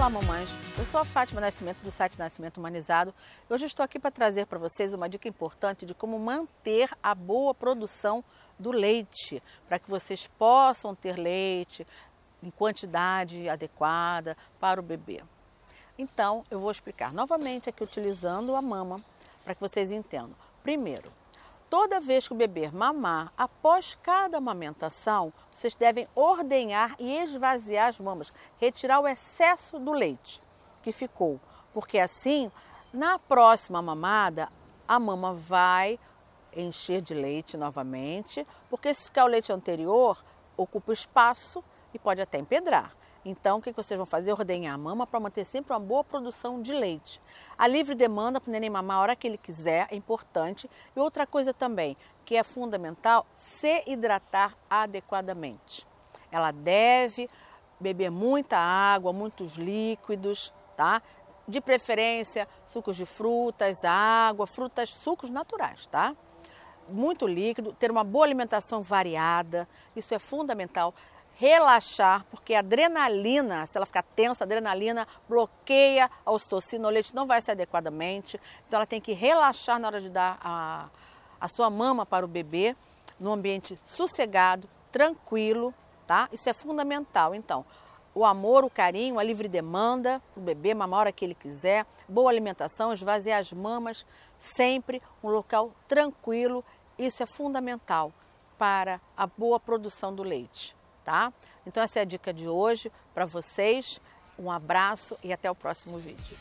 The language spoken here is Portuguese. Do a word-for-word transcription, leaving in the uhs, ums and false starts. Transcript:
Olá, mamães! Eu sou a Fátima Nascimento, do site Nascimento Humanizado. Hoje estou aqui para trazer para vocês uma dica importante de como manter a boa produção do leite, para que vocês possam ter leite em quantidade adequada para o bebê. Então, eu vou explicar novamente aqui utilizando a mama, para que vocês entendam. Primeiro, toda vez que o bebê mamar, após cada amamentação, vocês devem ordenhar e esvaziar as mamas, retirar o excesso do leite que ficou, porque assim, na próxima mamada, a mama vai encher de leite novamente, porque se ficar o leite anterior, ocupa espaço e pode até empedrar. Então, o que vocês vão fazer? Ordenhar a mama para manter sempre uma boa produção de leite. A livre demanda para o neném mamar a hora que ele quiser é importante. E outra coisa também, que é fundamental, se hidratar adequadamente. Ela deve beber muita água, muitos líquidos, tá? De preferência, sucos de frutas, água, frutas, sucos naturais, tá? Muito líquido, ter uma boa alimentação variada, isso é fundamental. Relaxar, porque a adrenalina, se ela ficar tensa, a adrenalina bloqueia a ocitocina, o leite não vai ser adequadamente. Então ela tem que relaxar na hora de dar a, a sua mama para o bebê, num ambiente sossegado, tranquilo, tá? Isso é fundamental. Então, o amor, o carinho, a livre demanda para o bebê, mamar a hora que ele quiser, boa alimentação, esvaziar as mamas, sempre um local tranquilo, isso é fundamental para a boa produção do leite. Tá? Então essa é a dica de hoje para vocês. Um abraço e até o próximo vídeo.